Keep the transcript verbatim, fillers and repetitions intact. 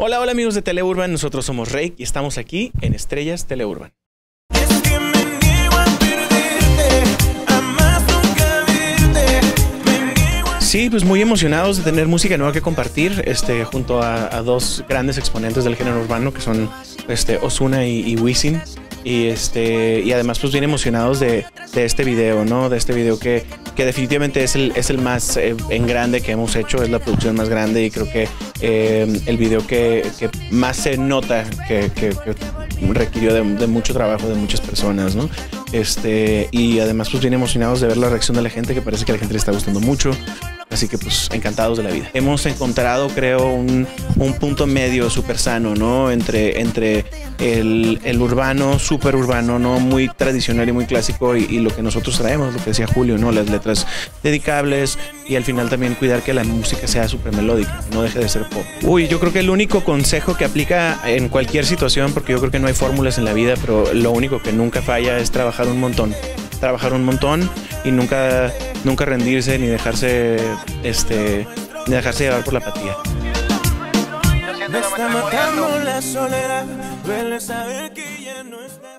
Hola, hola amigos de Teleurban, nosotros somos Rake y estamos aquí en Estrellas Teleurban. Sí, pues muy emocionados de tener música nueva que compartir este, junto a, a dos grandes exponentes del género urbano que son este, Ozuna y, y Wisin. Y, este, y además pues bien emocionados de, de este video, ¿no? De este video que, que definitivamente es el, es el más eh, en grande que hemos hecho, es la producción más grande y creo que eh, el video que, que más se nota que, que, que requirió de, de mucho trabajo de muchas personas, ¿no? Este, y además pues bien emocionados de ver la reacción de la gente, que parece que a la gente le está gustando mucho. Así que pues encantados de la vida. Hemos encontrado, creo, un, un punto medio súper sano, ¿no? Entre, entre el, el urbano, súper urbano, ¿no? Muy tradicional y muy clásico y, y lo que nosotros traemos, lo que decía Julio, ¿no? Las letras dedicables y al final también cuidar que la música sea súper melódica, no deje de ser pop. Uy, yo creo que el único consejo que aplica en cualquier situación, porque yo creo que no hay fórmulas en la vida, pero lo único que nunca falla es trabajar un montón. Trabajar un montón y nunca, nunca rendirse ni dejarse, este, ni dejarse llevar por la apatía. Me está matando la soledad, duele saber que ya no está.